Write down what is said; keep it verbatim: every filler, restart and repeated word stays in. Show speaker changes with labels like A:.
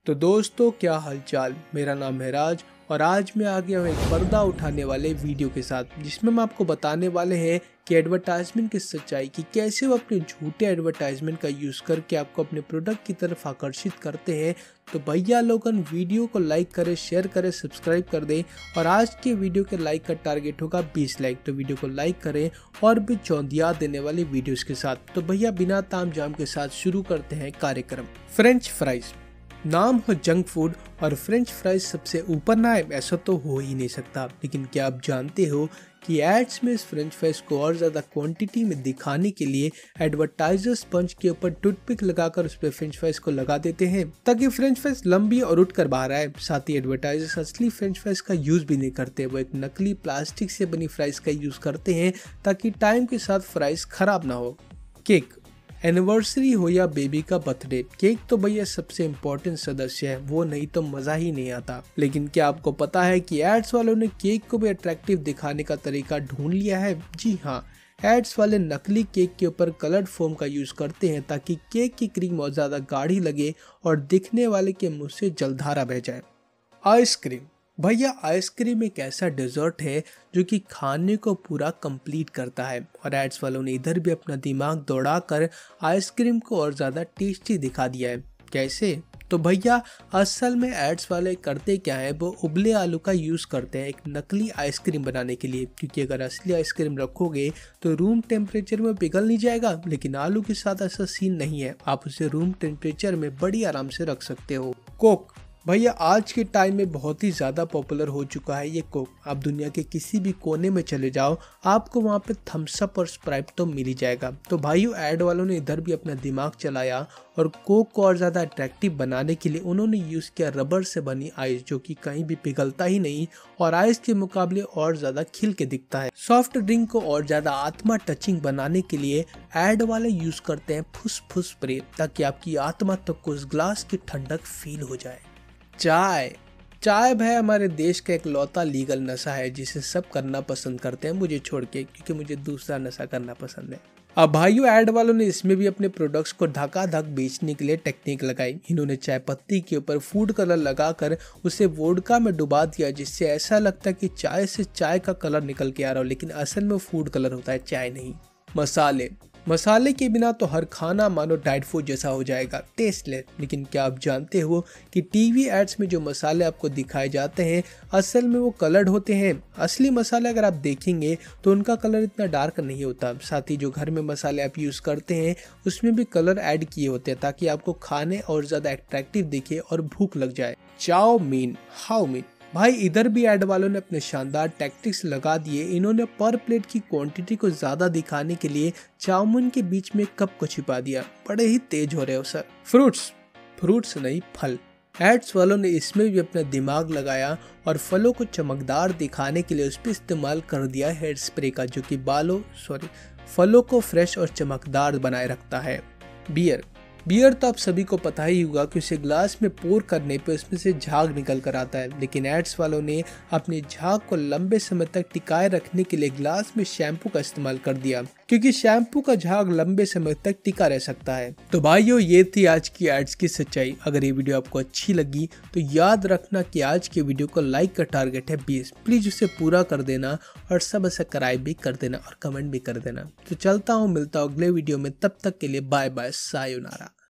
A: तो दोस्तों क्या हालचाल। मेरा नाम है राज और आज मैं आ गया हूँ एक पर्दा उठाने वाले वीडियो के साथ, जिसमें हम आपको बताने वाले हैं कि एडवर्टाइजमेंट की सच्चाई की कैसे वो अपने झूठे एडवर्टाइजमेंट का यूज़ करके आपको अपने प्रोडक्ट की तरफ आकर्षित करते हैं। तो भैया लोगन वीडियो को लाइक करें, शेयर करें, सब्सक्राइब कर दें और आज के वीडियो के लाइक का टारगेट होगा बीस लाइक। तो वीडियो को लाइक करें और भी चौंधिया देने वाली वीडियोस के साथ। तो भैया बिना ताम झाम के साथ शुरू करते हैं कार्यक्रम। फ्रेंच फ्राइज नाम हो जंक फूड और फ्रेंच फ्राइज सबसे ऊपर ना आए, ऐसा तो हो ही नहीं सकता। लेकिन क्या आप जानते हो कि एड्स में इस फ्रेंच फ्राइज को और ज़्यादा क्वांटिटी में दिखाने के लिए एडवर्टाइजर स्पंज के ऊपर टूथपिक लगाकर उस पर फ्रेंच फ्राइज को लगा देते हैं ताकि फ्रेंच फ्राइज लंबी और उठ कर बाहर आए। साथ ही एडवर्टाइजर्स असली फ्रेंच फ्राइज का यूज भी नहीं करते, वो एक नकली प्लास्टिक से बनी फ्राइज का यूज करते हैं ताकि टाइम के साथ फ्राइज खराब ना हो। केक, एनिवर्सरी हो या बेबी का बर्थडे, केक तो भैया सबसे इम्पोर्टेंट सदस्य है, वो नहीं तो मजा ही नहीं आता। लेकिन क्या आपको पता है कि एड्स वालों ने केक को भी अट्रैक्टिव दिखाने का तरीका ढूंढ लिया है? जी हाँ, एड्स वाले नकली केक के ऊपर कलर्ड फोम का यूज करते हैं ताकि केक की क्रीम बहुत ज्यादा गाढ़ी लगे और दिखने वाले के मुंह से जलधारा बह जाए। आइसक्रीम, भैया आइसक्रीम एक ऐसा डेजर्ट है जो कि खाने को पूरा कंप्लीट करता है और एड्स वालों ने इधर भी अपना दिमाग दौड़ाकर आइसक्रीम को और ज़्यादा टेस्टी दिखा दिया है। कैसे? तो भैया असल में एड्स वाले करते क्या है, वो उबले आलू का यूज़ करते हैं एक नकली आइसक्रीम बनाने के लिए, क्योंकि अगर असली आइसक्रीम रखोगे तो रूम टेम्परेचर में पिघल नहीं जाएगा। लेकिन आलू के साथ ऐसा सीन नहीं है, आप उसे रूम टेम्परेचर में बड़ी आराम से रख सकते हो। कोक, भैया आज के टाइम में बहुत ही ज़्यादा पॉपुलर हो चुका है ये कोक। आप दुनिया के किसी भी कोने में चले जाओ, आपको वहाँ पे थम्स अप और स्प्राइट तो मिल ही जाएगा। तो भाइयों एड वालों ने इधर भी अपना दिमाग चलाया और कोक को और ज़्यादा अट्रैक्टिव बनाने के लिए उन्होंने यूज़ किया रबर से बनी आइस, जो कि कहीं भी पिघलता ही नहीं और आइस के मुकाबले और ज़्यादा खिल के दिखता है। सॉफ्ट ड्रिंक को और ज़्यादा आत्मा टचिंग बनाने के लिए एड वाले यूज़ करते हैं फुस फुस स्प्रे, ताकि आपकी आत्मा तक को उस ग्लास की ठंडक फील हो जाए। चाय, चाय भाई हमारे देश का एक लौता लीगल नशा है जिसे सब करना पसंद करते हैं, मुझे छोड़ के, क्योंकि मुझे दूसरा नशा करना पसंद है। अब भाइयों एड वालों ने इसमें भी अपने प्रोडक्ट्स को ढका ढक बेचने के लिए टेक्निक लगाई। इन्होंने चाय पत्ती के ऊपर फूड कलर लगाकर उसे वोडका में डुबा दिया, जिससे ऐसा लगता है कि चाय से चाय का कलर निकल के आ रहा हो, लेकिन असल में फूड कलर होता है, चाय नहीं। मसाले, मसाले के बिना तो हर खाना मानो डाइट फूड जैसा हो जाएगा, टेस्टलेस। लेकिन क्या आप जानते हो कि टीवी एड्स में जो मसाले आपको दिखाए जाते हैं असल में वो कलर्ड होते हैं। असली मसाले अगर आप देखेंगे तो उनका कलर इतना डार्क नहीं होता। साथ ही जो घर में मसाले आप यूज़ करते हैं उसमें भी कलर ऐड किए होते हैं ताकि आपको खाने और ज़्यादा अट्रैक्टिव दिखे और भूख लग जाए। चाउमीन, हाउ मीन, भाई इधर भी एड वालों ने अपने शानदार टैक्टिक्स लगा दिए। इन्होंने पर प्लेट की क्वांटिटी को ज्यादा दिखाने के लिए चाउमीन के बीच में कप को छिपा दिया। बड़े ही तेज हो रहे हो सर। फ्रूट्स, फ्रूट्स नहीं फल, एड्स वालों ने इसमें भी अपना दिमाग लगाया और फलों को चमकदार दिखाने के लिए उस पर इस्तेमाल कर दिया हेयर स्प्रे का, जो कि बालों सॉरी फलों को फ्रेश और चमकदार बनाए रखता है। बियर, बियर तो आप सभी को पता ही होगा कि उसे ग्लास में पोर करने पे उसमें से झाग निकल कर आता है। लेकिन एड्स वालों ने अपने झाग को लंबे समय तक टिकाए रखने के लिए ग्लास में शैम्पू का इस्तेमाल कर दिया, क्योंकि शैम्पू का झाग लंबे समय तक टिका रह सकता है। तो भाइयों ये थी आज की एड्स की सच्चाई। अगर ये वीडियो आपको अच्छी लगी तो याद रखना कि आज के वीडियो को लाइक का टारगेट है बीस, प्लीज उसे पूरा कर देना और सब्सक्राइब भी कर देना और कमेंट भी कर देना। तो चलता हूँ, मिलता हूँ अगले वीडियो में, तब तक के लिए बाय बाय, सायोनारा।